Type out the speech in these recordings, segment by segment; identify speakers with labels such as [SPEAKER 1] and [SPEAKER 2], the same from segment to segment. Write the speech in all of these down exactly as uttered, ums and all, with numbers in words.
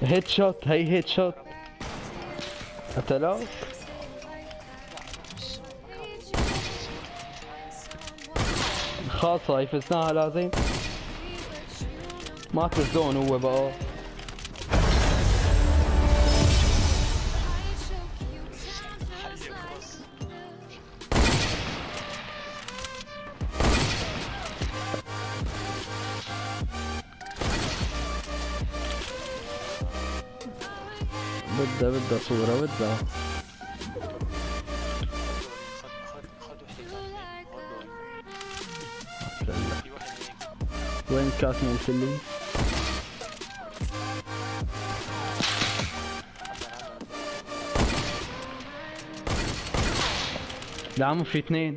[SPEAKER 1] هيد شوت، هي هيد شوت. قتلوه. خاصة هي فزناها لازم. ماك الزون هو بقى. بدها بدها صورة بدها. وين الكاس مالفلي؟ لا عمو في اثنين.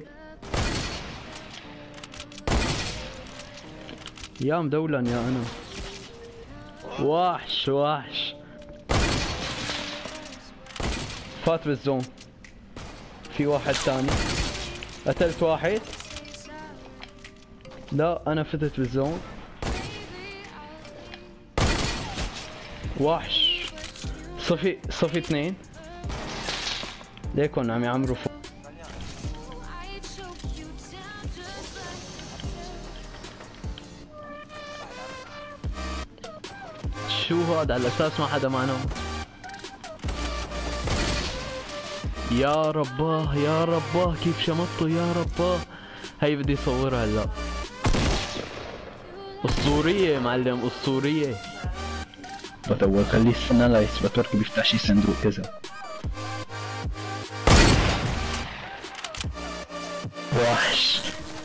[SPEAKER 1] يا مدولن يا انا. وحش وحش. فات بالزون. في واحد ثاني. قتلت واحد. لا انا فتت بالزون. وحش. صفي صفي اثنين. ليكن عم يعمروا فوق. شو هذا على اساس ما حدا معنا. يا رباه يا رباه كيف شمطته يا رباه. هي بدي اصورها هلا. اسطورية معلم اسطورية.
[SPEAKER 2] بطول خليه يستنى لا يثبت وركي بيفتح شي صندوق كذا. وحش.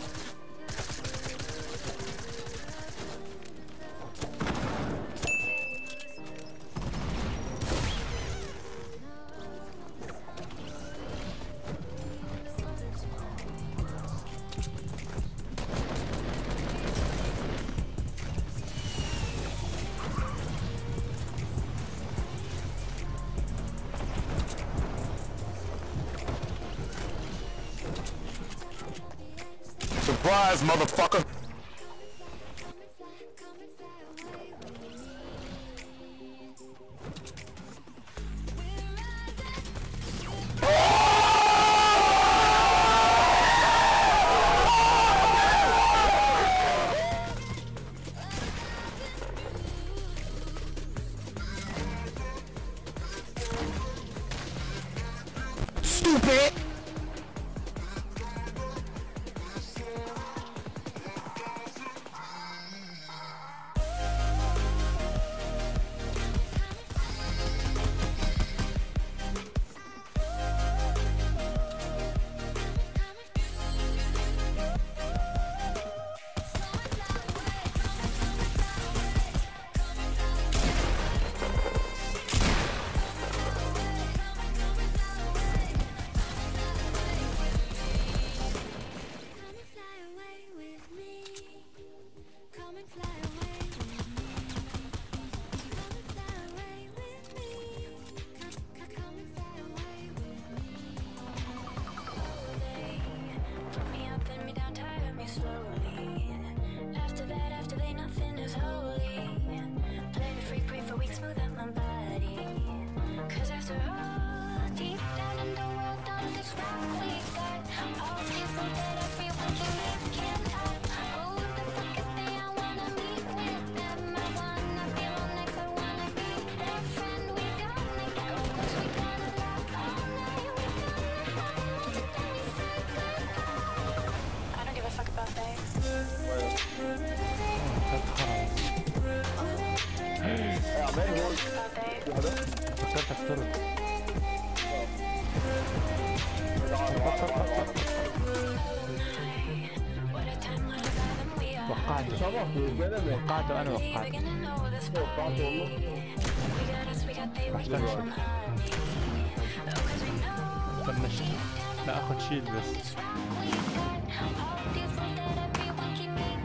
[SPEAKER 3] Surprise, motherfucker! Stupid!
[SPEAKER 1] فكرت اخترق. وقعت وقعت انا وقعت وقعت والله. محتاج فنشت. لا اخذ شيل بس.